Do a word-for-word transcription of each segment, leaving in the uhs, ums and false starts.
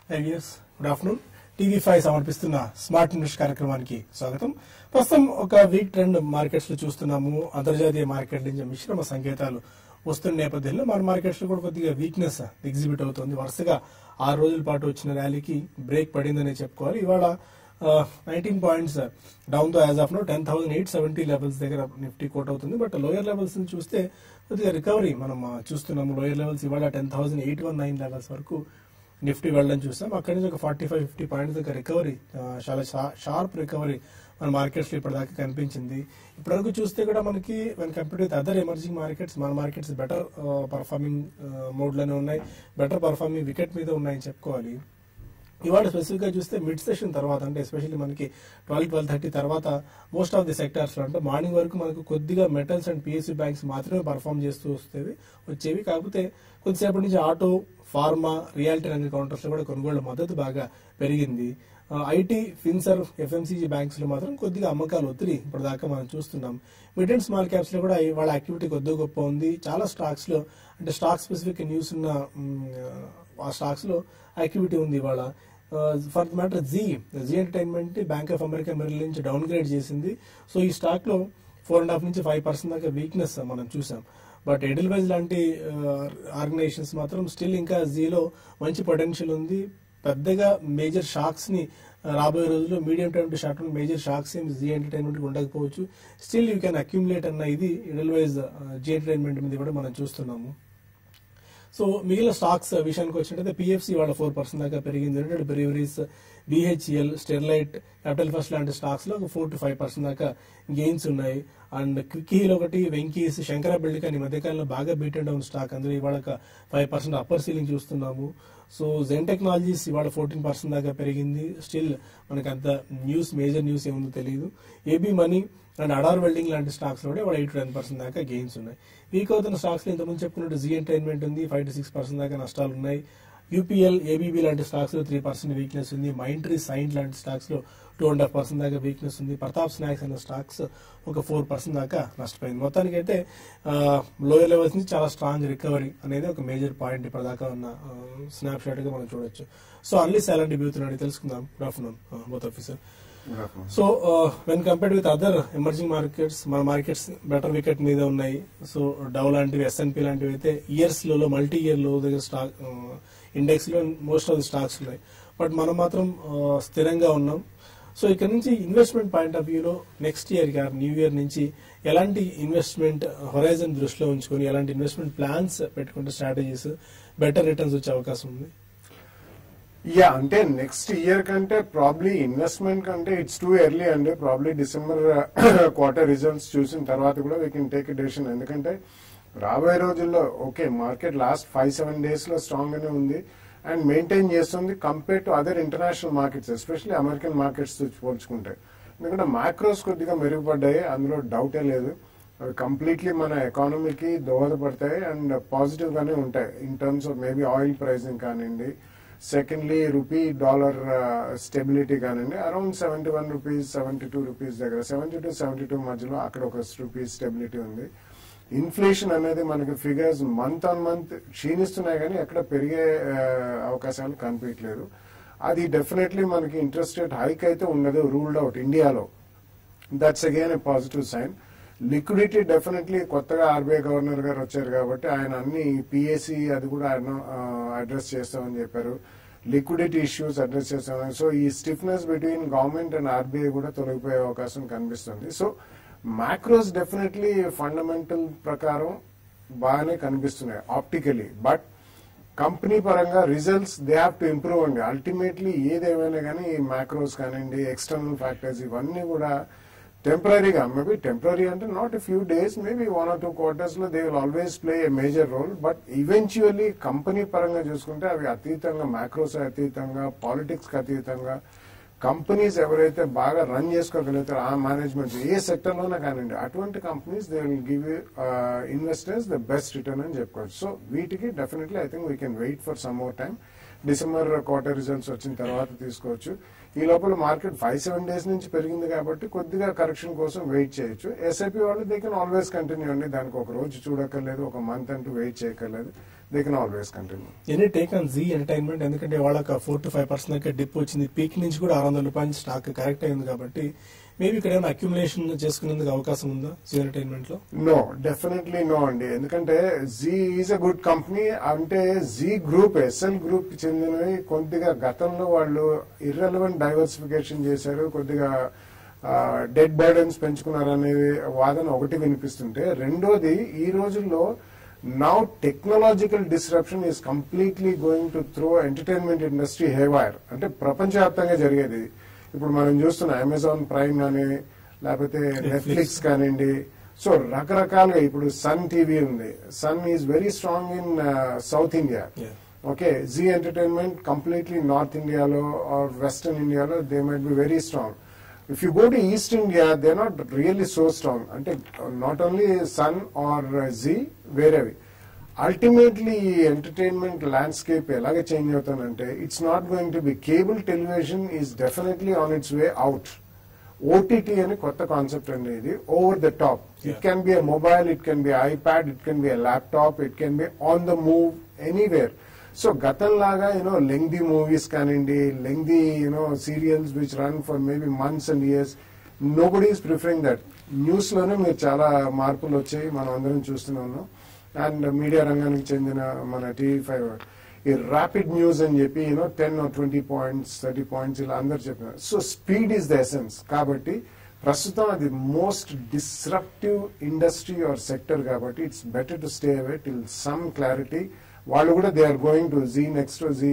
IVS good afternoon. TV five సమర్పిస్తున్న smart invest కార్యక్రమానికి స్వాగతం. ప్రస్తుతం ఒక వీక్ ట్రెండ్ మార్కెట్స్ లో చూస్తున్నాము. అంతర్జాతీయ మార్కెట్ నుంచి మిశ్రమ సంకేతాలు వస్తున్న నేపథ్యంలో మన మార్కెట్స్ లో కూడా కొద్దిగా వీక్నెస్ ఎగ్జిబిట్ అవుతుంది. వరుసగా ఆరు రోజుల పాటు వచ్చిన ర్యాలీకి బ్రేక్ పడిందనే చెప్పుకోవాలి. ఇవాళ నైన్టీన్ పాయింట్స్ డౌన్ తో as of now ten thousand eight seventy levels దగ్గర నిఫ్టీ కోట్ అవుతుంది. బట్ లోయర్ లెవెల్స్ ని చూస్తే కొద్దిగా రికవరీ మనం చూస్తున్నాము. లోయర్ లెవెల్స్ ఇవాళ ten thousand eight one nine levels వరకు నిఫ్టీ వెళ్ళడం చూస్తాం. అక్కడి నుంచి ఒక ఫార్టీ ఫైవ్ ఫిఫ్టీ పాయింట్స్ దగ్గర రికవరీ, చాలా షార్ప్ రికవరీ మన మార్కెట్స్ లో ఇప్పటిదాకా కనిపించింది. ఇప్పటివరకు చూస్తే కూడా మనకి when compare with other emerging markets మన మార్కెట్స్ బెటర్ పర్ఫార్మింగ్ మోడ్ లోనే ఉన్నాయి, బెటర్ పర్ఫార్మింగ్ వికెట్ మీద ఉన్నాయని చెప్పుకోవాలి. ఇవాళ స్పెసిఫిక్ గా చూస్తే మిడ్ సెషన్ తర్వాత అంటే ఎస్పెషల్లీ మనకి ట్వెల్వ్ ట్వెల్వ్ థర్టీ తర్వాత మోస్ట్ ఆఫ్ ది సెక్టార్స్ లో అంటే మార్నింగ్ వరకు మనకు కొద్దిగా మెటల్స్ అండ్ పిఎస్యూ బ్యాంక్స్ మాత్రమే పర్ఫామ్ చేస్తూ వస్తేవి వచ్చేవి. కాకపోతే కొద్దిసేపటి నుంచి ఆటో, ఫార్మా, రియాలిటీ రంగ కౌంటర్స్ లో కూడా కొనుగోళ్ల మద్దతు బాగా పెరిగింది. ఐటీ, ఫిన్సర్, ఎఫ్ఎంసీజీ బ్యాంక్స్ లో మాత్రం కొద్దిగా అమ్మకాలు ఒత్తిడి ఇప్పటిదాకా మనం చూస్తున్నాం. మిడ్ అండ్ స్మాల్ క్యాప్స్ లో కూడా వాళ్ళ యాక్టివిటీ కొద్దిగా గొప్ప ఉంది. చాలా స్టాక్స్ లో అంటే స్టాక్ స్పెసిఫిక్ న్యూస్ ఉన్న ఆ స్టాక్స్ లో యాక్టివిటీ ఉంది ఇవాళ. For the matter Zee Zee Entertainment Bank of America Merrill నుంచి డౌన్ గ్రేడ్ చేసింది. సో ఈ స్టాక్ లో ఫోర్ అండ్ హాఫ్ నుంచి ఫైవ్ పర్సెంట్ దాకా వీక్నెస్ మనం చూసాం. బట్ ఎడిల్వైజ్ లాంటి ఆర్గనైజేషన్స్ మాత్రం స్టిల్ ఇంకా జీలో మంచి పొటెన్షియల్ ఉంది. పెద్దగా మేజర్ షాక్స్ ని రాబోయే రోజుల్లో medium term to short term major shocks ఏం జీ ఎంటర్టైన్మెంట్ ఉండకపోవచ్చు. స్టిల్ యూ కెన్ అక్యుములేట్ అన్న ఇది ఎడిల్వైజ్ జీ ఎంటర్టైన్మెంట్ మీద కూడా మనం చూస్తున్నాము. సో మిగిలిన స్టాక్స్ విషయానికి వచ్చినట్టయితే పిఎఫ్సి వాళ్ళ ఫోర్ పర్సెంట్ దాకా పెరిగింది. United Breweries, BHEL, Sterlite, Capital First లాంటి స్టాక్స్ లో ఒక ఫోర్ టు ఫైవ్ పర్సెంట్ దాకా గెయిన్స్ ఉన్నాయి. అండ్ క్విక్కీలో ఒకటి, వెంకీస్, శంకర బిల్డ్ కానీ మధ్యకాలంలో బాగా బీట్ అండ్ డౌన్ స్టాక్, అందులో ఇవాళ ఫైవ్ పర్సెంట్ అప్పర్ సీలింగ్ చూస్తున్నాము. సో జెన్ టెక్నాలజీస్ ఇవాళ ఫోర్టీన్ పర్సెంట్ దాకా పెరిగింది. స్టిల్ మనకి అంత న్యూస్ మేజర్ న్యూస్ ఏముందో తెలియదు. AB money and Ador Welding లాంటి స్టాక్స్ లో కూడా ఎయిట్ టు టెన్ పర్సెంట్ దాకా గెయిన్స్ ఉన్నాయి. వీక్ అవుతున్న స్టాక్స్ లో ఇంతకుముందు చెప్పుకున్నట్టు జీ ఎంటర్టైన్మెంట్ ఉంది, ఫైవ్ టు సిక్స్ పర్సెంట్ దాకా నష్టాలు ఉన్నాయి. యూపీఎల్, ఏబీబీ లాంటి స్టాక్స్ లో త్రీ పర్సెంట్ వీక్నెస్ ఉంది. మైంట్రీ, సైంట్ లాంటి స్టాక్స్ లో టూ అండ్ హాఫ్ పర్సెంట్ దాకా వీక్నెస్ ఉంది. ప్రతాప్ స్నాక్స్ అనే స్టాక్స్ ఒక ఫోర్ పర్సెంట్ దాకా నష్టపోయింది. మొత్తానికి అయితే లోయర్ లెవెల్స్ నుంచి చాలా స్ట్రాంగ్ రికవరీ అనేది ఒక మేజర్ పాయింట్ ఇప్పటిదాకా ఉన్న స్నాప్ షాట్ గా మనం చూడొచ్చు. సో అన్లీస్ ఎలాంటి బ్యూతున్నాడు తెలుసుకుందాం. Good afternoon both officer. So when compared with other emerging markets మన మార్కెట్స్ బెటర్ వికెట్ మీద ఉన్నాయి. సో డవ్ లాంటివి, ఎస్ఎన్పి లాంటివి అయితే ఇయర్స్ లో మల్టీ ఇయర్ లో దగ్గర స్టాక్ ఇండెక్స్ లో మోస్ట్ ఆఫ్ ది స్టాక్స్ ఉన్నాయి. బట్ మనం మాత్రం స్థిరంగా ఉన్నాం. సో ఇక్కడ నుంచి ఇన్వెస్ట్మెంట్ పాయింట్ ఆఫ్ వ్యూలో నెక్స్ట్ ఇయర్ న్యూ ఇయర్ నుంచి ఎలాంటి ఇన్వెస్ట్మెంట్ హొరైజన్ దృష్టిలో ఉంచుకొని ఎలాంటి ఇన్వెస్ట్మెంట్ ప్లాన్స్ పెట్టుకుంటే స్ట్రాటజీస్ బెటర్ రిటర్న్స్ వచ్చే అవకాశం ఉంది? యా అంటే నెక్స్ట్ ఇయర్ కంటే ప్రాబ్లీ ఇన్వెస్ట్మెంట్ కంటే ఇట్స్ టూ ఎర్లీ అండి. ప్రాబ్లీ డిసెంబర్ క్వార్టర్ రిజల్ట్స్ చూసిన తర్వాత కూడా we can take a decision. ఎందుకంటే రాబోయే రోజుల్లో okay market last five seven days లో స్ట్రాంగ్ గానే ఉంది అండ్ మెయింటైన్ చేస్తుంది compare to other international markets, especially American markets పోల్చుకుంటే. ఎందుకంటే మ్యాక్రోస్ కొద్దిగా మెరుగుపడ్డాయి, అందులో డౌటే లేదు. అవి కంప్లీట్లీ మన ఎకానమీకి దోహదపడతాయి అండ్ పాజిటివ్ గానే ఉంటాయి in terms of maybe oil pricing కానివ్వండి, సెకండ్లీ రూపీ డాలర్ స్టెబిలిటీ కానివ్వండి. Around seventy one rupees seventy two rupees దగ్గర సెవెంటీ టూ సెవెంటీ టూ మధ్యలో అక్కడ ఒక రూపీస్ స్టెబిలిటీ ఉంది. ఇన్ఫ్లేషన్ అనేది మనకి ఫిగర్స్ మంత్ ఆన్ మంత్ క్షీణిస్తున్నాయి కానీ ఎక్కడ పెరిగే అవకాశాలు కనిపించలేదు. అది డెఫినెట్లీ మనకి ఇంట్రెస్ట్ రేట్ హైక్ అయితే ఉండదు రూల్డ్ అవుట్ ఇండియాలో. That's again a positive sign. Liquidity definitely కొత్తగా ఆర్బీఐ గవర్నర్ గారు వచ్చారు కాబట్టి ఆయన అన్ని పిఎస్సి అది కూడా ఆయన అడ్రస్ చేస్తామని చెప్పారు. లిక్విడిటీ ఇష్యూస్ అడ్రస్ చేస్తామని. సో ఈ stiffness between government and RBI కూడా తొలగిపోయే అవకాశం కనిపిస్తుంది. సో మ్యాక్రోస్ డెఫినెట్లీ ఫండమెంటల్ ప్రకారం బాగానే కనిపిస్తున్నాయి ఆప్టికలీ. బట్ కంపెనీ పరంగా results they have to improve అండి. అల్టిమేట్లీ ఏదేమైనా కానీ ఈ మ్యాక్రోస్ కానివ్వండి, ఎక్స్టర్నల్ ఫ్యాక్టర్స్ ఇవన్నీ కూడా టెంపరీగా, మేబీ టెంపరీ అంటే not a few days, maybe one or two quarters లో they will always play a major role. But eventually company పరంగా చూసుకుంటే అవి అతీతంగా, మ్యాక్రోస్ అతీతంగా, పాలిటిక్స్ కి అతీతంగా కంపెనీస్ ఎవరైతే బాగా రన్ చేసుకోగలుగుతారో ఆ మేనేజ్మెంట్ ఏ సెక్టర్ లోనే కానివ్వండి అటువంటి companies they will give investors the best return అని చెప్పుకోవచ్చు. సో వీటికి definitely I think we can wait for some more time. December quarter results వచ్చిన తర్వాత తీసుకోవచ్చు. ఈ లోపల మార్కెట్ ఫైవ్ సెవెన్ డేస్ నుంచి పెరిగింది కాబట్టి కొద్దిగా కరెక్షన్ కోసం వెయిట్ చేయొచ్చు. ఎస్ఐపి వాళ్ళు దే కెన్ ఆల్వేస్ కంటిన్యూ అండి, దానికి ఒక రోజు చూడక్కర్లేదు, ఒక మంత్ అంటూ వెయిట్ చేయక్కర్లేదు, they can always continue. Any take on Zee Entertainment, ఎందుకంటే వాళ్ళకి ఫోర్ టు ఫైవ్ పర్సెంట్ దాకా డిప్ వచ్చింది, పీక్ నుంచి కూడా ఆరు వందల రూపాయల స్టాక్ కరెక్ట్ అయింది కాబట్టి మేబీ ఇక్కడ ఏమైనా అక్యుములేషన్ చేసుకునేందుకు అవకాశం ఉందా జీ ఎంటర్టైన్మెంట్ లో? నో, డెఫినెట్లీ నో అండి, ఎందుకంటే Zee is a good company. అంటే జీ గ్రూప్, ఎస్ఎల్ గ్రూప్ కి చెందినవి కొద్దిగా గతంలో వాళ్ళు ఇర్రెలవెంట్ డైవర్సిఫికేషన్ చేశారు, కొద్దిగా డెడ్ బర్డెన్స్ పెంచుకున్నారు అనేది వాదన ఒకటి వినిపిస్తుంటే, రెండోది ఈ రోజుల్లో now technological disruption is completely going to throw entertainment industry haywire. అంటే ప్రపంచవ్యాప్తంగా జరిగేది ఇప్పుడు మనం చూస్తున్నాం, అమెజాన్ ప్రైమ్ కానీ లేకపోతే నెట్ఫ్లిక్స్ కానివ్వండి. సో రకరకాలుగా ఇప్పుడు సన్ టీవీ ఉంది, Sun is very strong in South India. Okay, Zee Entertainment completely North ఇండియాలో ఆర్ వెస్టర్న్ ఇండియాలో they might be very strong. If you go to East India, they're not really so strong. అంటే not only Sun or Z, వేరేవి. Ultimately ఈ entertainment landscape ఎలాగ change అవుతానంటే, it's not going to be cable television is definitely on its way out. OTT అని కొత్త concept అండి ఇది, over the top. It can be a mobile, it can be iPad, it can be a laptop, it can be on the move anywhere. So గతంలాగా you know lengthy movies కానివ్వండి, lengthy you know serials which run for maybe months and years, no body is preferring that. News లోనే మీరు చాలా మార్పులు వచ్చాయి, మనం అందరం చూస్తూనే ఉన్నాం. అండ్ మీడియా రంగానికి చెందిన మన టీవీ ఫైవ్ ఈ ర్యాపిడ్ న్యూస్ అని చెప్పి you know ten twenty points thirty points ఇలా అందరు చెప్పినారు. So speed is the essence. కాబట్టి ప్రస్తుతం అది most disruptive industry or sector కాబట్టి it's better to stay away till some clarity. వాళ్ళు కూడా they are going to Zee next Zee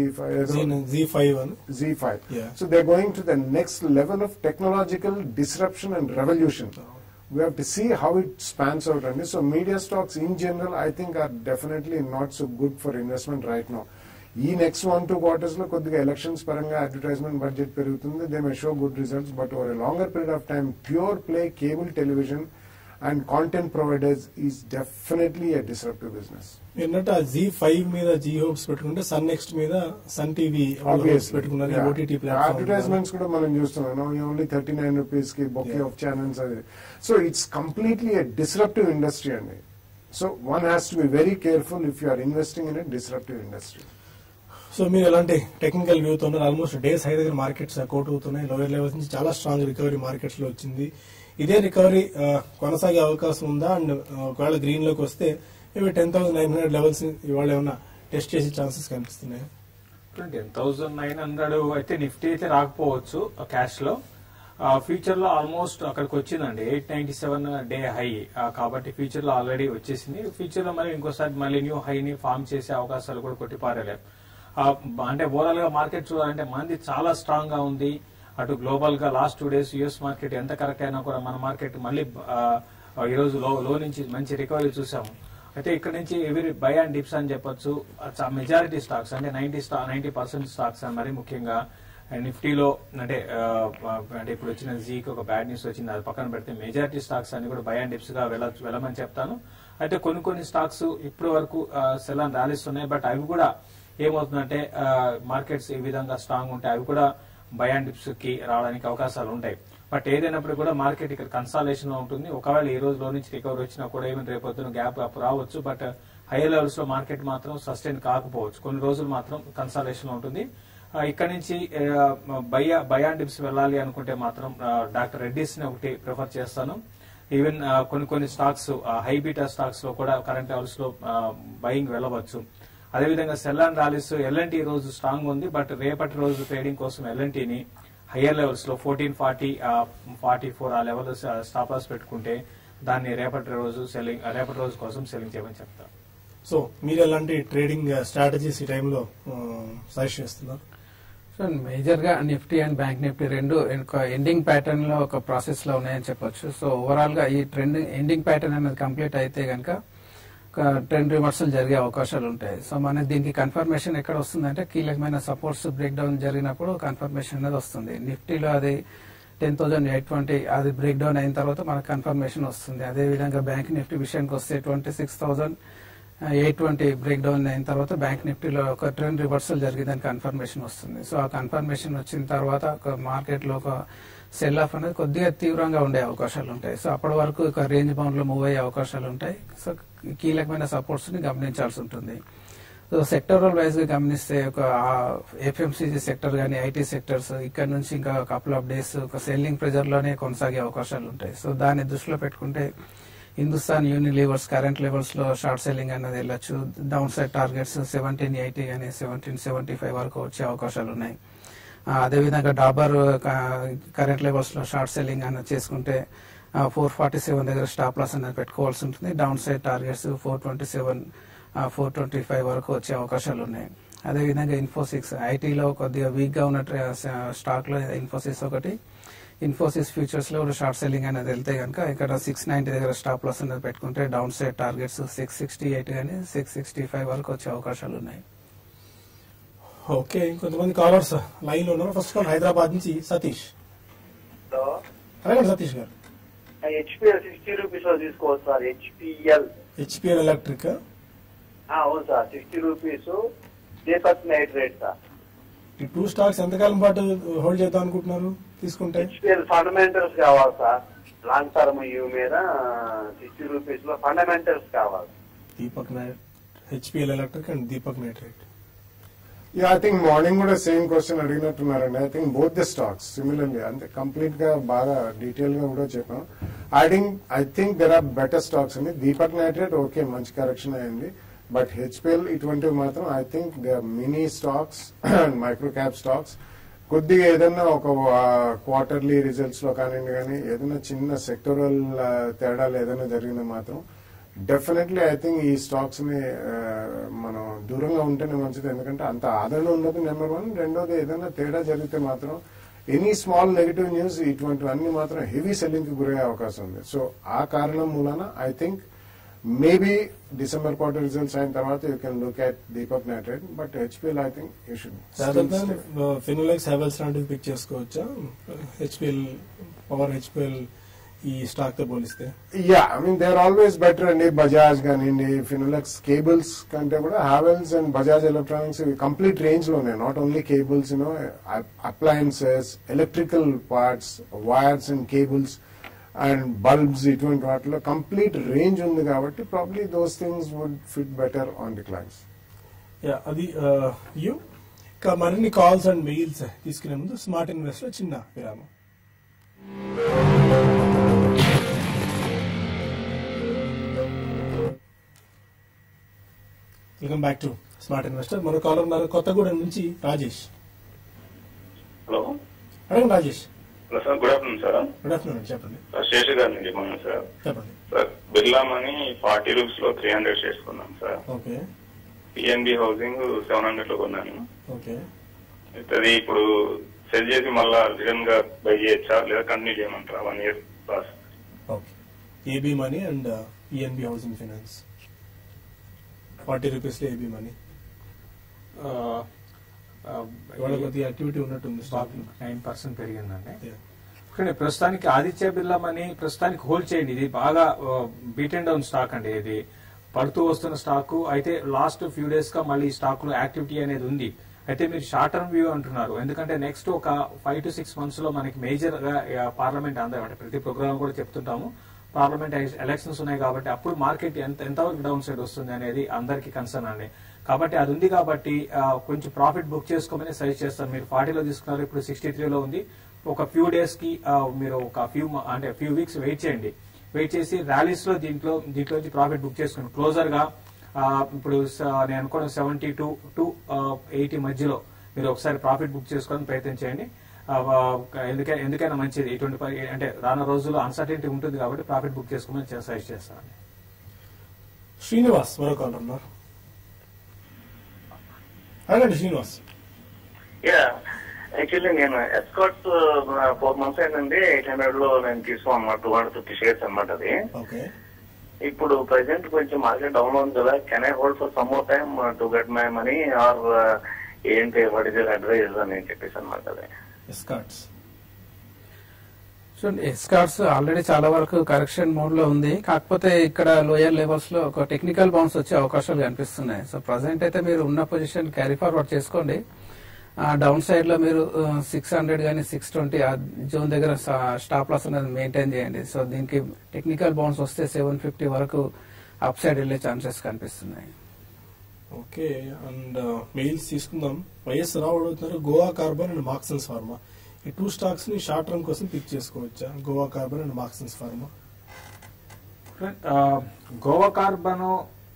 Zee five Zee five so they are going to the next level of technological disruption and revolution. We have to see how it spans out. And so media stocks in general, I think, are definitely not so good for investment right now. ఈ next one two quarters లో కొద్దిగా elections పరంగా advertisement budget పెరుగుతుంది, they may show good results. But over a longer period of time pure play cable television and content providers is definitely a disruptive business. ఏంటంటే ఆ Zee five మీద Zee hopes పెట్టుకుంటే Sun next మీద Sun TV పెట్టుకున్నారు, OTT platform advertisements కూడా మనం చూస్తున్నాం. Only thirty nine rupees కి బొకే ఆఫ్ ఛానల్స్ అది. So it's completely a disruptive industry అండి. So one has to be very careful if you are investing in a disruptive industry. So మీరు ఎలాంటి technical view తో ఉన్నారు? Almost days high దగ్గర markets quote అవుతున్నాయి, lower levels నుంచి చాలా strong recovery markets లో వచ్చింది. ఇదే రికవరీ కొనసాగే అవకాశం ఉందా? అండ్ ఒకవేళ గ్రీన్ లోకి వస్తే ఇవి ten thousand nine hundred levels ఇవాళ ఏమన్నా టెస్ట్ చేసే ఛాన్సెస్ కనిపిస్తున్నాయి? టెన్ థౌసండ్ నైన్ హండ్రెడ్ అయితే నిఫ్టీ అయితే రాకపోవచ్చు క్యాష్ లో. ఫ్యూచర్ లో ఆల్మోస్ట్ అక్కడికి వచ్చిందండి, eight ninety seven day high. కాబట్టి ఫ్యూచర్ లో ఆల్రెడీ వచ్చేసింది. ఫ్యూచర్ లో మరి ఇంకోసారి మళ్ళీ న్యూ హైని ఫామ్ చేసే అవకాశాలు కూడా కొట్టిపారలేవు. అంటే ఓవరాల్ గా మార్కెట్ చూడాలంటే మంది చాలా స్ట్రాంగ్ గా ఉంది. అటు గ్లోబల్ గా last two days US market ఎంత కరెక్ట్ అయినా కూడా మన మార్కెట్ మళ్ళీ ఈ రోజు లో లో నుంచి మంచి రికవరీ చూసాము. అయితే ఇక్కడ నుంచి ఎవరి బై అండ్ డిప్స్ అని చెప్పొచ్చు. మెజారిటీ స్టాక్స్ అంటే నైన్టీ స్టా నైన్టీ పర్సెంట్ స్టాక్స్ అని మరి ముఖ్యంగా నిఫ్టీలో అంటే అంటే ఇప్పుడు వచ్చిన జీకి ఒక బ్యాడ్ న్యూస్ వచ్చింది, అది పక్కన పెడితే మెజారిటీ స్టాక్స్ అన్ని కూడా బై అండ్ డిప్స్ గా వెళ్ళ వెళ్ళమని చెప్తాను. అయితే కొన్ని కొన్ని స్టాక్స్ ఇప్పటి వరకు సెల్ అండ్ ర్యాలీస్ ఉన్నాయి. బట్ అవి కూడా ఏమవుతుందంటే మార్కెట్స్ ఈ విధంగా స్ట్రాంగ్ ఉంటాయి, అవి కూడా బై అండ్ డిప్స్ కి రావడానికి అవకాశాలు ఉంటాయి. బట్ ఏదైనప్పుడు కూడా మార్కెట్ ఇక్కడ కన్సాలేషన్ లో ఉంటుంది. ఒకవేళ ఈ రోజు లో నుంచి రికవరీ వచ్చినా కూడా ఏమైనా రేపొద్దున గ్యాప్ అప్ రావచ్చు. బట్ హైయర్ లెవెల్స్ లో మార్కెట్ మాత్రం సస్టైన్ కాకపోవచ్చు, కొన్ని రోజులు మాత్రం కన్సాలేషన్ లో ఉంటుంది. ఇక్కడ నుంచి బై బై అండ్ డిప్స్ వెళ్ళాలి అనుకుంటే మాత్రం డాక్టర్ రెడ్డిస్ ని ఒకటి ప్రిఫర్ చేస్తాను. ఈవెన్ కొన్ని కొన్ని స్టాక్స్ హై బీటా స్టాక్స్ లో కూడా కరెంట్ లెవెల్స్ లో బయింగ్ వెళ్ళవచ్చు. అదేవిధంగా సెల్ అండ్ ర్యాలీస్ ఎల్ఎన్టీ ఈ రోజు స్ట్రాంగ్ ఉంది. బట్ రేపటి రోజు ట్రేడింగ్ కోసం ఎల్ఎన్టీని హయ్యర్ లెవెల్స్ లో ఫోర్టీన్ ఫార్టీ ఫార్టీ ఫోర్ ఆ లెవెల్ స్టాప్ లాస్ పెట్టుకుంటే దాన్ని రేపటి రోజు సెల్లింగ్ రేపటి రోజు కోసం సెల్లింగ్ చేయమని చెప్తారు. సో మీరు ఎలాంటి ట్రేడింగ్ స్ట్రాటజీస్ ఈ టైంలో సజెస్ట్ చేస్తున్నారు? సో మేజర్ గా నిఫ్టీ అండ్ బ్యాంక్ నిఫ్టీ రెండు ఎండింగ్ ప్యాటర్న్ లో ఒక ప్రాసెస్ లో ఉన్నాయని చెప్పొచ్చు. సో ఓవరాల్ గా ఈ ట్రెండ్ ఎండింగ్ ప్యాటర్న్ అనేది కంప్లీట్ అయితే కనుక ట్రెండ్ రివర్సల్ జరిగే అవకాశాలు ఉంటాయి. సో మనకి దీనికి కన్ఫర్మేషన్ ఎక్కడ వస్తుందంటే కీలకమైన సపోర్ట్స్ బ్రేక్ డౌన్ జరిగినప్పుడు కన్ఫర్మేషన్ అనేది వస్తుంది. నిఫ్టీలో అది టెన్ థౌసండ్ ఎయిట్ ట్వంటీ అది బ్రేక్ డౌన్ అయిన తర్వాత మనకు కన్ఫర్మేషన్ వస్తుంది. అదేవిధంగా బ్యాంక్ నిఫ్టీ విషయానికి వస్తే twenty six thousand eight twenty break down అయిన తర్వాత బ్యాంక్ నిఫ్టీలో ఒక ట్రెండ్ రివర్సల్ జరిగిందని కన్ఫర్మేషన్ వస్తుంది. సో ఆ కన్ఫర్మేషన్ వచ్చిన తర్వాత ఒక మార్కెట్ లో ఒక సెల్ ఆఫ్ అనేది కొద్దిగా తీవ్రంగా ఉండే అవకాశాలు ఉంటాయి. సో అప్పటి వరకు ఒక రేంజ్ బౌండ్ లో మూవ్ అయ్యే అవకాశాలు ఉంటాయి. సో కీలకమైన సపోర్ట్స్ ని గమనించాల్సి ఉంటుంది. సో సెక్టరల్ వైజ్ గా గమనిస్తే ఒక ఎఫ్ఎంసీజీ సెక్టర్ గానీ ఐటీ సెక్టర్స్ ఇక్కడ నుంచి ఇంకా కపుల్ ఆఫ్ డేస్ ఒక సెల్లింగ్ ప్రెజర్ లోనే కొనసాగే అవకాశాలు ఉంటాయి. సో దాన్ని దృష్టిలో పెట్టుకుంటే హిందుస్థాన్ యూనిలీవర్స్ కరెంట్ లెవెల్స్ లో షార్ట్ సెల్లింగ్ అనేది వెళ్ళొచ్చు. Downside targets seventeen eighty గానీ సెవెంటీన్ సెవెంటీ ఫైవ్ వరకు వచ్చే అవకాశాలు ఉన్నాయి. అదేవిధంగా డాబర్ కరెంట్ లెవెల్స్ లో షార్ట్ సెల్లింగ్ అనేది చేసుకుంటే ఫోర్ ఫార్టీ సెవెన్ దగ్గర స్టాప్ లాస్ అనేది పెట్టుకోవాల్సి ఉంటుంది. Downside targets four twenty seven four twenty five వరకు వచ్చే అవకాశాలు ఉన్నాయి. అదేవిధంగా ఇన్ఫోసిస్ ఐటీలో కొద్దిగా వీక్ గా ఉన్న స్టాక్ లో ఇన్ఫోసిస్ ఒకటి. ఇన్ఫోసిస్ ఫ్యూచర్స్ లో షార్ట్ సెల్లింగ్ అనేది వెళ్తే కనుక ఇక్కడ సిక్స్ నైన్టీ దగ్గర స్టాప్ లాస్ అనేది పెట్టుకుంటే downside targets six sixty eight గానీ సిక్స్ సిక్స్టీ ఫైవ్ వరకు వచ్చే అవకాశాలు ఉన్నాయి. ఓకే, ఇంకొంతమంది కాలర్స్ లైన్ లో ఉన్నారు. ఫస్ట్ కాల్ హైదరాబాద్ నుంచి సతీష్. అలాగే సతీష్ గారు హెచ్పిఎల్ సిక్స్టీ రూపీస్ లో తీసుకోవచ్చు సార్. హెచ్పిఎల్ హెచ్పిఎల్ ఎలక్ట్రిక్ అవును sir, sixty rupees Deepak Nitrite sir. ఈ టూ స్టాక్స్ ఎంతకాలం పాటు హోల్డ్ చేద్దాం అనుకుంటున్నారు తీసుకుంటే? హెచ్పిఎల్ ఫండమెంటల్స్ కావాలి సార్. లాంగ్ టర్మ్ యూ మీద సిక్స్టీ రూపీస్ లో ఫండమెంటల్స్ కావాలి. దీపక్ నైట్ HPL electric and Deepak Nitrite. Ya I think morning కూడా సేమ్ క్వశ్చన్ అడిగినట్టున్నారండి. I think both the stocks similarly అంటే కంప్లీట్ గా బాగా డీటెయిల్ గా కూడా చెప్పాం. I think I think there are better stocks అండి. దీపక్ నైట్రేట్ ఓకే మంచి కరెక్షన్ అయింది. బట్ హెచ్పిఎల్ ఇటువంటివి మాత్రం I think they are mini stocks and micro cap stocks. కొద్దిగా ఏదైనా ఒక క్వార్టర్లీ రిజల్ట్స్ లో కానివ్వండి కానీ ఏదైనా చిన్న సెక్టోరల్ తేడాలు ఏదైనా జరిగినా మాత్రం డెఫినెట్లీ ఐ థింక్ ఈ స్టాక్స్ ని మనం దూరంగా ఉంటేనే మంచిది. ఎందుకంటే అంత ఆదరణ ఉండదు నెంబర్ వన్. రెండోది ఏదైనా తేడా జరిగితే మాత్రం ఎనీ స్మాల్ నెగటివ్ న్యూస్ ఇటువంటివన్నీ మాత్రం హెవీ సెల్లింగ్ కి గురయ్యే అవకాశం ఉంది. సో ఆ కారణం మూలన I think maybe December quarter results అయిన తర్వాత you can look at Deepak Nitrite. But HPL I think you should Finolex Havells లాంటివి పిక్ చేసుకోవచ్చా హెచ్పిఎల్ పవర్ హెచ్పిఎల్ ఈ స్టాక్ తో పోలిస్తే? Ya I mean they are always better అండి. బజాజ్ కానివ్వండి ఫినోలెక్స్ కేబుల్స్ కంటే కూడా Havells and Bajaj electronics complete range లో ఉన్నాయి. Not only cables you know appliances electrical parts wires and cables and bulbs ఇటువంటి వాటిలో కంప్లీట్ రేంజ్ ఉంది కాబట్టి probably those things would fit better on the clients. Ya అది యూ ఇంకా మరిన్ని కాల్స్ అండ్ మెయిల్స్ తీసుకునే ముందు స్మార్ట్ ఇన్వెస్ట్ లో చిన్న విరామం. Welcome back to smart investor. మరో కాలర్ ఉన్నారు కొత్తగూడెం నుంచి రాజేష్. హలో అడగండి Rajesh. Hello sir, good afternoon sir. Good afternoon, చెప్పండి. శేషు గారి నుంచి చెప్పండి సార్. చెప్పండి sir, Birla money forty rupees లో త్రీ హండ్రెడ్ షేర్స్ కొన్నాం sir. Okay. PNB housing seven hundred లో కొన్నాను. ఓకే. అది ఇప్పుడు సెల్ చేసి మళ్ళా రిటర్న్ గా బై చేయొచ్చా లేదా కంటిన్యూ చేయమంటారా one year pass? Okay. AB money and PNB housing finance forty rupees లో ఏబీ మనీ ఇవాళ కొద్దిగా యాక్టివిటీ ఉన్నట్టుంది స్టాక్. నైన్ పర్సెంట్ పెరిగిందండి. కానీ ప్రస్తుతానికి ఆదిత్య బిర్లా మనీ ప్రస్తుతానికి హోల్డ్ చేయండి. ఇది బాగా బీట్ అండ్ డౌన్ స్టాక్ అండి. ఇది పడుతూ వస్తున్న స్టాక్ అయితే లాస్ట్ ఫ్యూ డేస్ గా మళ్ళీ స్టాక్ లో యాక్టివిటీ అనేది ఉంది. అయితే మీరు షార్ట్ టర్మ్ వ్యూ అంటున్నారు. ఎందుకంటే నెక్స్ట్ ఒక ఫైవ్ టు సిక్స్ మంత్స్ లో మనకి మేజర్ గా పార్లమెంట్ అందరూ ప్రతి ప్రోగ్రామ్ కూడా చెప్తుంటాము పార్లమెంట్ ఎలక్షన్స్ ఉన్నాయి కాబట్టి అప్పుడు మార్కెట్ ఎంత ఎంతవరకు డౌన్ సైడ్ వస్తుంది అనేది అందరికి కన్సర్న్ అండి. కాబట్టి అది ఉంది కాబట్టి కొంచెం ప్రాఫిట్ బుక్ చేసుకోమని సజెస్ట్ చేస్తాను. మీరు ఫార్టీలో తీసుకున్నారు, ఇప్పుడు సిక్స్టీ త్రీలో ఉంది. ఒక ఫ్యూ డేస్ కి మీరు ఒక ఫ్యూ అంటే ఫ్యూ వీక్స్ వెయిట్ చేయండి. వెయిట్ చేసి ర్యాలీస్ లో దీంట్లో దీంట్లో ప్రాఫిట్ బుక్ చేసుకోండి. క్లోజర్ గా ఇప్పుడు నేను అనుకోవడం సెవెంటీ టూ టు ఎయిటీ మధ్యలో మీరు ఒకసారి ప్రాఫిట్ బుక్ చేసుకోవడానికి ప్రయత్నం చేయండి. ఎందుకైనా ఎందుకైనా మంచిది. ఇటువంటి అంటే రానున్న రోజుల్లో అన్సర్టెనిటీ ఉంటుంది కాబట్టి ప్రాఫిట్ బుక్ చేసుకోమని సజెస్ట్ చేస్తానండి. శ్రీనివాస్ మరో కాల్ ఉన్నారు. అడగండి శ్రీనివాస్. యాక్చువల్లీ నేను ఎస్కాట్ ఫోర్ మంత్స్ అయిందండి. ఎయిట్ హండ్రెడ్ లో నేను తీసుకోమన్నమాట టూ హండ్రెడ్ ఫిఫ్టీ షేర్స్ అనమాట. అది ఇప్పుడు ప్రెసెంట్ కొంచెం మార్కెట్ డౌన్ ఉంది కదా, can I hold for some more time to get my money or ఏంటి వాట్ ఇస్ యువర్ అడ్వైజ్ అని చెప్పేసి అనమాట. అది ఎస్కాట్స్. సో ఎస్కార్ట్స్ ఆల్రెడీ చాలా వరకు కరెక్షన్ మోడ్ లో ఉంది. కాకపోతే ఇక్కడ లోయర్ లెవెల్స్ లో ఒక టెక్నికల్ బౌన్స్ వచ్చే అవకాశాలు కనిపిస్తున్నాయి. సో ప్రజెంట్ అయితే మీరు ఉన్న పొజిషన్ క్యారీ ఫార్వర్డ్ చేసుకోండి. డౌన్ సైడ్ లో మీరు సిక్స్ హండ్రెడ్ కానీ సిక్స్ ట్వంటీ జోన్ దగ్గర స్టాప్ లాస్ అనేది మెయింటైన్ చేయండి. సో దీనికి టెక్నికల్ బౌన్స్ వస్తే సెవెన్ ఫిఫ్టీ వరకు అప్ సైడ్ వెళ్లే ఛాన్సెస్ కనిపిస్తున్నాయి. ఓకే, అండ్ మెయిల్స్ తీసుకుందాం. వైఎస్ రావు అడుగుతున్నారు Goa carbon and Marksans pharma, ఈ టూ స్టాక్స్ ని షార్ట్ టర్మ్ కోసం పిక్ చేసుకోవచ్చా? Goa carbon and Marksans pharma. Goa carbon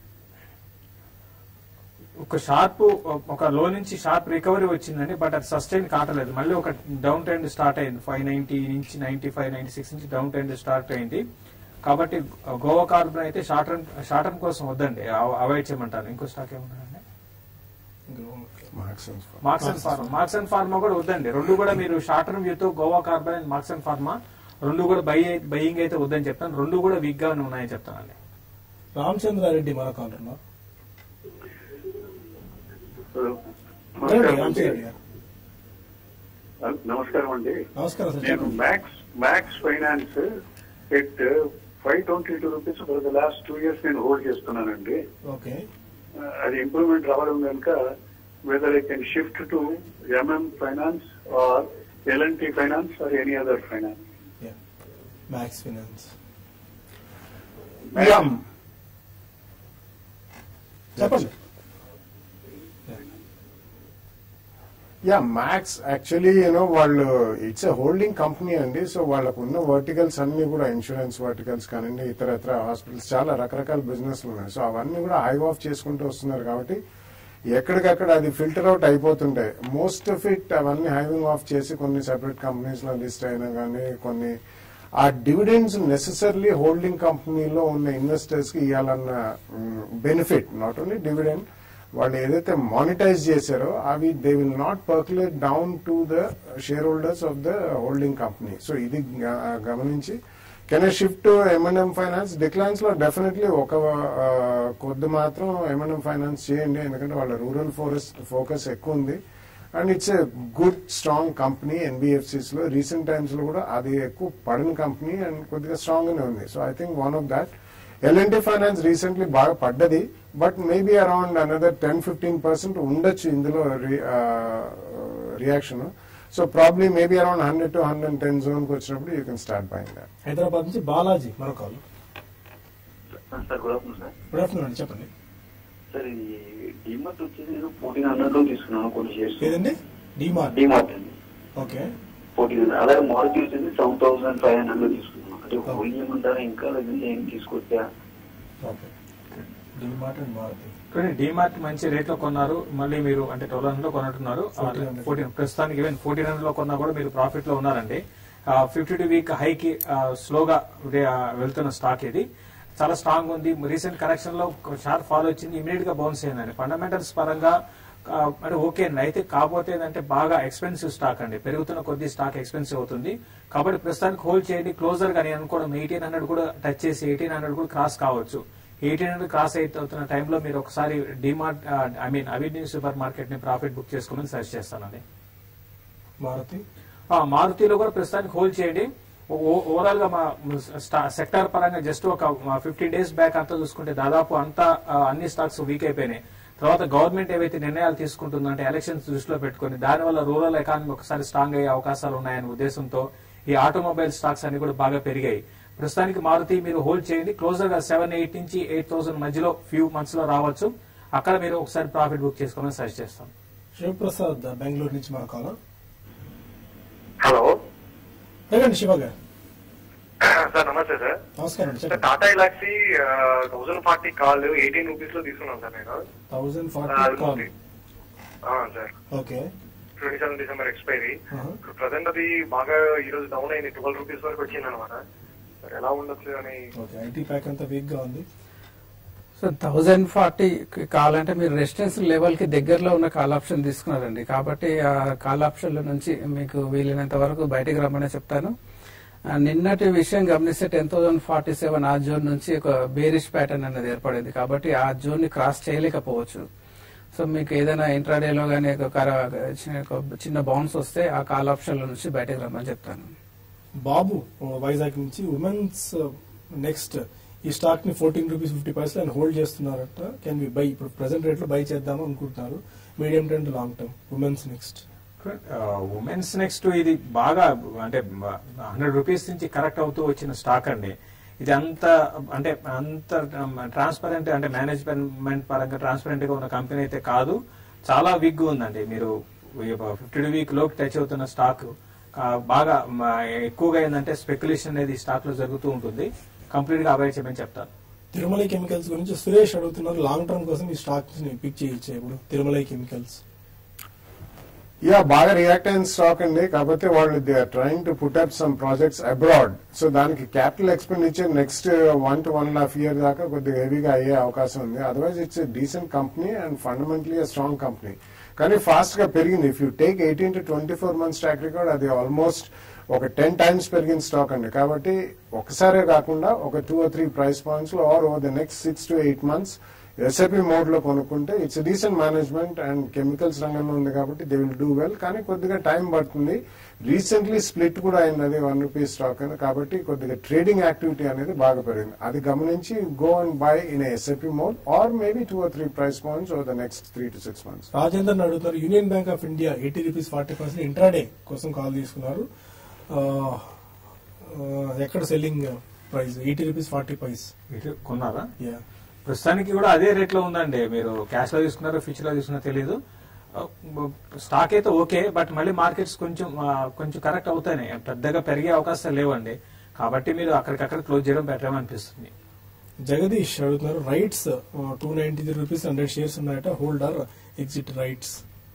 ఒక షార్ప్ ఒక లో నుంచి షార్ప్ రికవరీ వచ్చిందండి, బట్ అది సస్టైన్ కావట్లేదు. మళ్ళీ ఒక డౌన్ ట్రెండ్ స్టార్ట్ అయింది. ఫైవ్ నైన్టీ నుంచి నైన్టీ ఫైవ్ నైన్టీ సిక్స్ నుంచి డౌన్ ట్రెండ్ స్టార్ట్ అయింది. కాబట్టి గోవా కార్బన్ అయితే షార్ట్ టర్మ్ షార్ట్ టర్మ్ కోసం వద్దండి, అవాయిడ్ చేయమంటారు. ఇంకో స్టాక్ ఏమన్నారండి? Marks and pharma. Marks and pharma కూడా వద్దండి. రెండు కూడా మీరు షార్ట్ టర్మ్ వ్యూతో Goa carbon and marks and pharma రెండు కూడా బై బయింగ్ అయితే వద్దని చెప్తాను. రెండు కూడా వీక్ గానే ఉన్నాయని చెప్తానండి. రామచంద్రారెడ్డి మరొక అంటున్నారు. నమస్కారం అండి. నమస్కారం సార్. నేను Max Max finance at five twenty two rupees for the last two years నేను హోల్డ్ చేస్తున్నానండి. ఓకే, అది ఇంప్రూవ్మెంట్ రావడం కనుక whether I can shift to MM finance or L&T finance or any other finance. Max finance చెప్పండి. Yeah Max actually you know వాళ్ళు it's a holding company అండి. So వాళ్ళకు ఉన్న వర్టికల్స్ అన్ని కూడా ఇన్సూరెన్స్ వర్టికల్స్ కానివ్వండి, ఇతర ఇతర హాస్పిటల్స్, చాలా రకరకాల బిజినెస్ ఉన్నాయి. సో అవన్నీ కూడా హైవ్ ఆఫ్ చేసుకుంటూ వస్తున్నారు కాబట్టి ఎక్కడికక్కడ అది ఫిల్టర్ అవుట్ అయిపోతుంటాయి. మోస్ట్ ఆఫ్ ఇట్ అవన్నీ హైవింగ్ ఆఫ్ చేసి కొన్ని సెపరేట్ కంపెనీస్ లో లిస్ట్ అయినా కానీ కొన్ని ఆ డివిడెండ్స్ నెసెసర్లీ హోల్డింగ్ కంపెనీలో ఉన్న ఇన్వెస్టర్స్ కి ఇవ్వాలన్న బెనిఫిట్, నాట్ ఓన్లీ డివిడెండ్, వాళ్ళు ఏదైతే మానిటైజ్ చేశారో అవి they will not percolate down to the share holders of the holding company. So ఇది గమనించి can I shift to M&M finance? Declines లో డెఫినెట్లీ ఒక కొద్ది మాత్రం ఎంఎన్ఎం ఫైనాన్స్ చేయండి, ఎందుకంటే వాళ్ళ రూరల్ ఫోరెస్ట్ ఫోకస్ ఎక్కువ ఉంది and it's a good strong company. NBFCs లో రీసెంట్ టైమ్స్ లో కూడా అది ఎక్కువ పడిన కంపెనీ అండ్ కొద్దిగా స్ట్రాంగ్ గానే ఉంది. So I think one of that. L&T finance recently బాగా పడ్డది, but maybe around another ten fifteen percent ఉండొచ్చు ఇందులో reaction. So probably maybe around hundred to hundred ten zone కి వచ్చినప్పుడు you can start buying that. Hyderabad నుంచి బాలాజీ మరొక call. Sir good afternoon sir. Good afternoon అండి, చెప్పండి. సార్ ఇది డిమార్ట్ వచ్చేసి నేను ఫోర్టీన్ హండ్రెడ్ లో తీసుకున్నాను కొన్ని షేర్స్. ఏదండి? డిమార్ట్. డిమార్ట్ అండి. Okay, fourteen hundred. అలాగే మారుతి వచ్చేసి సెవెన్ థౌసండ్ ఫైవ్ హండ్రెడ్ లో తీసుకున్నాను. అంటే హోల్డ్ చేయమంటారా ఇంకా లేదంటే ఏం తీసుకొచ్చా? డిమార్ట్ మంచి రేట్ లో కొన్నారు, మళ్ళీ మీరు అంటే ట్వెల్వ్ హండ్రెడ్ లో కొన్నట్టున్నారు. ఫోర్టీన్ ప్రస్తుతానికి ఈవెన్ ఫోర్టీన్ హండ్రెడ్ లో కొన్నా కూడా మీరు ప్రాఫిట్ లో ఉన్నారండి. ఫిఫ్టీ టూ వీక్ హైకి స్లోగా వెళ్తున్న స్టాక్ ఇది చాలా స్ట్రాంగ్ ఉంది. రీసెంట్ కరెక్షన్ లో షార్ప్ ఫాల్ వచ్చింది, ఇమీడియట్ గా బౌన్స్ అయిందండి. ఫండమెంటల్స్ పరంగా అంటే ఓకే అండి. అయితే కాకపోతే ఏంటంటే బాగా ఎక్స్పెన్సివ్ స్టాక్ అండి, పెరుగుతున్న కొద్ది స్టాక్ ఎక్స్పెన్సివ్ అవుతుంది. కాబట్టి ప్రస్తుతానికి హోల్డ్ చేయండి. క్లోజర్ గా నేను అనుకోవడం ఎయిటీన్ హండ్రెడ్ కూడా టచ్ చేసి ఎయిటీన్ హండ్రెడ్ కూడా క్రాస్ కావచ్చు. ఎయిటీన్ హండ్రెడ్ క్రాస్ అవుతున్న టైంలో మీరు ఒకసారి DMart I mean Avenue super market ని ప్రాఫిట్ బుక్ చేసుకోమని సజెస్ట్ చేస్తానండి. మారుతి మారుతిలో కూడా ప్రస్తుతానికి హోల్డ్ చేయండి. ఓవరాల్ గా మా సెక్టార్ పరంగా జస్ట్ ఒక ఫిఫ్టీన్ డేస్ బ్యాక్ అంతా చూసుకుంటే దాదాపు అంతా అన్ని స్టాక్స్ వీక్ అయిపోయినాయి. తర్వాత గవర్నమెంట్ ఏవైతే నిర్ణయాలు తీసుకుంటుందంటే ఎలక్షన్స్ దృష్టిలో పెట్టుకుని దానివల్ల రూరల్ ఎకానమీ ఒకసారి స్ట్రాంగ్ అయ్యే అవకాశాలు ఉన్నాయనే ఉద్దేశంతో ఈ ఆటోమొబైల్ స్టాక్స్ అన్ని కూడా బాగా పెరిగాయి. ప్రస్తుతానికి మారుతి మీరు హోల్డ్ చేయండి. క్లోజర్ గా సెవెన్ ఎయిట్ నుంచి ఎయిట్ థౌసండ్ మధ్యలో ఫ్యూ మంత్స్ లో రావచ్చు. అక్కడ మీరు ఒకసారి ప్రాఫిట్ బుక్ చేసుకోమని సజెస్ట్ చేస్తాం. శివప్రసాద్ బెంగళూరు నుంచి మన కాలర్. హలో శివ గారు. సార్ నమస్తే సార్. నమస్కారం. Tata Elxsi thousand forty call eighteen rupees లో తీసుకున్నాను సార్ నేను. Thousand forty sir. Okay, twenty seven December expiry. Present అది బాగా ఈ రోజు డౌన్ అయింది, ట్వెల్వ్ రూపీస్ వరకు వచ్చింది అనమాట. సార్ ఎలా ఉండొచ్చు అని. ఐటీ ప్యాక్ అంతా వీక్ గా ఉంది. సో థౌజండ్ ఫార్టీ కావాలంటే మీరు రెసిస్టెన్స్ లెవెల్ కి దగ్గరలో ఉన్న కాల్ ఆప్షన్ తీసుకున్నారండి. కాబట్టి ఆ కాల్ ఆప్షన్ నుంచి మీకు వీలైనంత వరకు బయటకు రమ్మని చెప్తాను. నిన్నటి విషయం గమనిస్తే టెన్ థౌసండ్ ఫార్టీ సెవెన్ ఆ జోన్ నుంచి ఒక బేరిష్ ప్యాటర్న్ అనేది ఏర్పడింది. కాబట్టి ఆ జోన్ ని క్రాస్ చేయలేకపోవచ్చు. సో మీకు ఏదైనా ఇంట్రాడేలో గానీ చిన్న బౌన్స్ వస్తే ఆ కాల్ ఆప్షన్ నుంచి బయటకు రమ్మని చెప్తాను. బాబు వైజాగ్ నుంచి ఉమెన్స్ నెక్స్ట్ ఈ స్టాక్ ని ఫోర్టీన్ రూపీస్ ఫిఫ్టీ పైసలు ఆయన హోల్డ్ చేస్తున్నారట. Can we buy? ఇప్పుడు ప్రెసెంట్ రేట్ లో బై చేద్దాం అనుకుంటున్నారు medium term to long term women's next. Women's next ఇది బాగా అంటే హండ్రెడ్ రూపీస్ నుంచి కరెక్ట్ అవుతూ వచ్చిన స్టాక్ అండి. ఇది అంత అంటే అంత ట్రాన్స్పరెంట్ అంటే మేనేజ్మెంట్ పరంగా ట్రాన్స్పరెంట్ గా ఉన్న కంపెనీ అయితే కాదు, చాలా వీక్ గా ఉందండి. మీరు ఫిఫ్టీ వీక్ లోకి టచ్ అవుతున్న స్టాక్ బాగా ఎక్కువగా ఏంటంటే స్పెక్యులేషన్ అనేది స్టాక్ లో జరుగుతూ ఉంటుంది. కంప్లీట్ గా అవాయిడ్ చేయమని చెప్తాను. తిరుమల కెమికల్స్ గురించి సురేష్ అడుగుతున్నారు, లాంగ్ టర్మ్ కోసం ఈ స్టాక్ పిక్ చేయొచ్చు ఇప్పుడు తిరుమల కెమికల్స్? యా బాగా రియాక్ట్ అయిన స్టాక్ అండి. కాకపోతే వాళ్ళు they are trying to put up some projects abroad. So దానికి capital expenditure next one to one and half year దాకా కొద్దిగా హెవీగా అయ్యే అవకాశం ఉంది. Otherwise it's decent company and fundamentally strong company. కానీ ఫాస్ట్ గా పెరిగింది. If you take eighteen to twenty four months track record అది ఆల్మోస్ట్ ఒక టెన్ టైమ్స్ పెరిగిన స్టాక్ అండి. కాబట్టి ఒకసారే కాకుండా ఒక two or three price points లో or over the next six to eight months SIP mode లో కొనుక్కుంటే it's decent management and chemicals రంగంలో ఉంది కాబట్టి దే విల్ డూ వెల్. కానీ కొద్దిగా టైం పడుతుంది. రీసెంట్లీ స్ప్లిట్ కూడా అయింది అది వన్ రూపీ స్టాక్ అని. కాబట్టి కొద్దిగా ట్రేడింగ్ యాక్టివిటీ అనేది బాగా పెరిగింది. అది గమనించి go and buy in SIP mode or maybe two or three price points over the next three to six months. Rajender అడుగుతారు, union bank of India eighty rupees forty percent intraday కోసం call తీసుకున్నారు. ఎక్కడ selling price? Eighty rupees forty paise కొన్నారా? ప్రస్తుతానికి కూడా అదే rate లో ఉందండి. మీరు క్యాష్ లో తీసుకున్నారో ఫ్యూచర్ లో తీసుకున్నారో తెలీదు. స్టాక్ అయితే ఓకే, బట్ మళ్ళీ మార్కెట్స్ కొంచెం కొంచెం కరెక్ట్ అవుతాయి, పెద్దగా పెరిగే అవకాశాలు లేవండి. కాబట్టి మీరు అక్కడికక్కడ క్లోజ్ చేయడం బెటర్ అనిపిస్తుంది. జగదీష్ అడుగుతున్నారు, RITES two ninety three rupees hundred shares ఉన్నాయట, holder exit RITES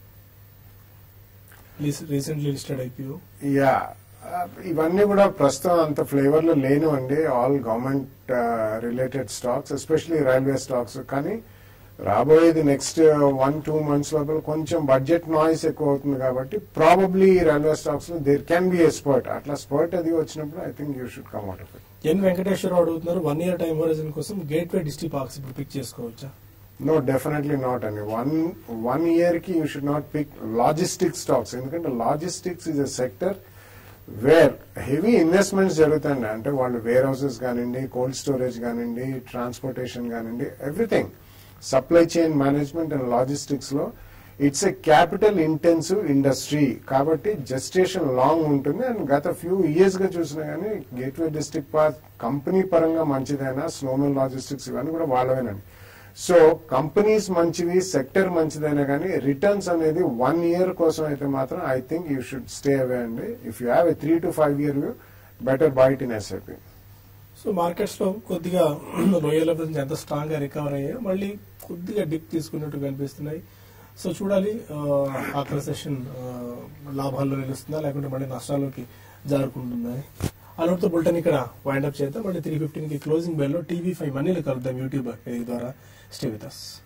recently listed IPO. Yeah ఇవన్నీ కూడా ప్రస్తుతం అంత ఫ్లేవర్ లో లేనివండి. All government related stocks, especially railway stocks. కానీ రాబోయేది నెక్స్ట్ వన్ టూ మంత్స్ లోపల కొంచెం బడ్జెట్ నాయిస్ ఎక్కువ అవుతుంది కాబట్టి ప్రాబబ్లీ రైల్వే స్టాక్స్ లో there can be a spurt. అట్లా స్పర్ట్ అది వచ్చినప్పుడు I think you should come out of it. N Venkateswararao అడుగుతున్నారు, వన్ ఇయర్ టైం హోరైజన్ కోసం గేట్వే డిస్ట్రిక్ట్ పార్క్స్ ఇప్పుడు పిక్ చేసుకోవచ్చా? నో, డెఫినెట్లీ నాట్ అండి. వన్ వన్ ఇయర్ కి you should not pick logistic stocks. ఎందుకంటే logistics is a sector where heavy investments జరుగుతాయండి. అంటే వాళ్ళు వేర్ హౌసెస్ కానివ్వండి, కోల్డ్ స్టోరేజ్ కానివ్వండి, ట్రాన్స్పోర్టేషన్ కానివ్వండి, everything supply chain management and logistics లో it's a capital intensive industry. కాబట్టి జస్టేషన్ లాంగ్ ఉంటుంది. అండ్ గత ఫ్యూ ఇయర్స్ గా చూసినా గానీ గేట్వే డిస్ట్రిక్ట్ పార్క్ కంపెనీ పరంగా మంచిదైనా, స్నోమెన్ లాజిస్టిక్స్ ఇవన్నీ కూడా వాళ్ళవేనండి. సో కంపెనీస్ మంచివి, సెక్టర్ మంచిదైనా కానీ రిటర్న్స్ అనేది వన్ ఇయర్ కోసం అయితే మాత్రం I think you should stay away అండి. If you have a three to five year view better buy it in SIP. So markets లో కొద్దిగా లోయర్ లెవెల్స్ నుంచి ఎంత స్ట్రాంగ్ గా రికవర్ అయ్యాయో మళ్ళీ కొద్దిగా డిప్ తీసుకున్నట్టు కనిపిస్తున్నాయి. సో చూడాలి ఆఖరి సెషన్ లాభాల్లో నిలుస్తుందా లేకుంటే మళ్ళీ నష్టాల్లోకి జారుకుంటుందా. అలాంటి బులెటిన్ ఇక్కడ వైండ్ అప్ చేద్దాం. మళ్ళీ త్రీ ఫిఫ్టీన్ కి క్లోజింగ్ బెల్ లో టీవీ ఫైవ్ మనీలు కలుద్దాం యూట్యూబ్ ద్వారా. Stay with us.